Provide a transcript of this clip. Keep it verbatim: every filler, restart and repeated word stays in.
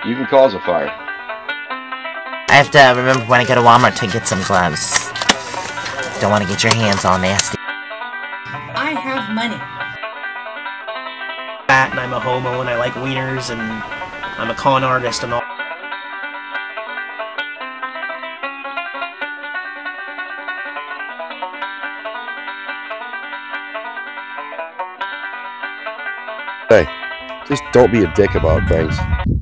You can cause a fire. I have to remember when I go to Walmart to get some gloves. Don't want to get your hands all nasty. I have money. And I'm a homo and I like wieners and I'm a con artist and all. Hey, just don't be a dick about things.